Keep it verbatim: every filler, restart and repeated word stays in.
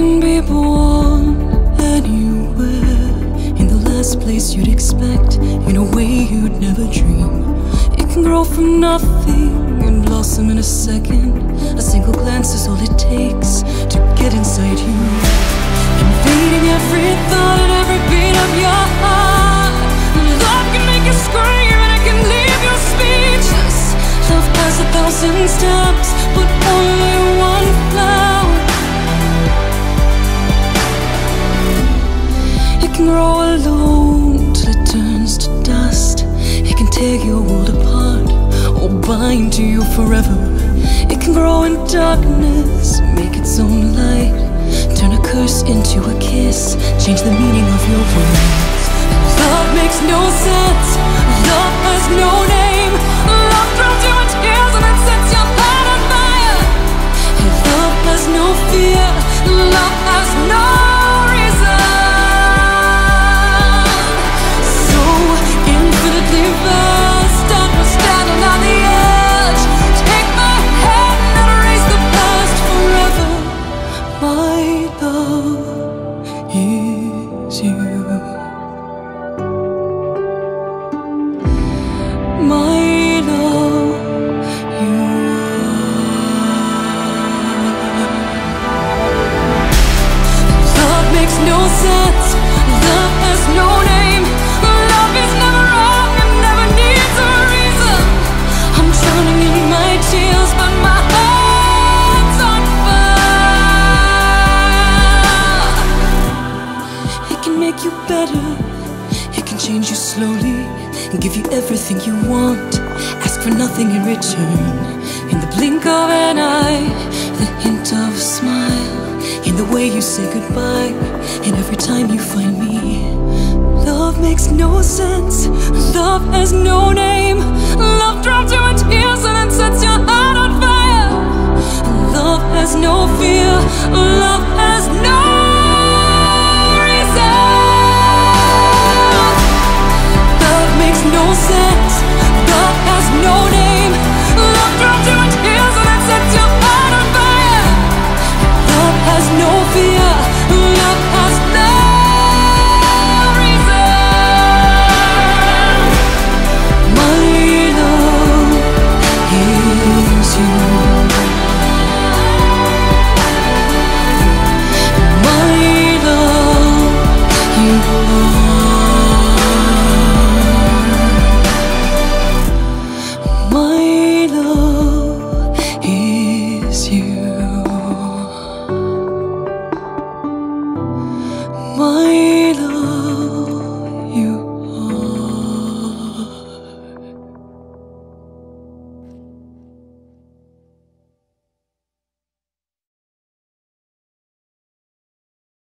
can be born anywhere, in the last place you'd expect, in a way you'd never dream. It can grow from nothing and blossom in a second. A single glance is all it takes to get inside you, invading every thought and every beat of your heart. Love can make you scream and it can leave you speechless. Love has a thousand stems, but only one flower. It can grow alone till it turns to dust. It can tear your world apart or bind to you forever. It can grow in darkness, make its own light, turn a curse into a kiss, change the meaning of your words. Love makes no sense, love has no name. Love drowns you in tears and then sets your heart on fire. Love has no fear, love has no reason. So infinitely vast, I was standing on the edge. Take my hand and erase the past forever. My love is you. My love, you are. Love makes no sense, love has no name. Love is never wrong and never needs a reason. I'm drowning in my tears, but my heart's on fire. It can make you better, it can change you slowly and give you everything you want. Ask for nothing in return. In the blink of an eye, the hint of a smile, in the way you say goodbye, and every time you find me. Love makes no sense, love has no name. Love drops you in tears and then sets your heart on fire. Love has no fear,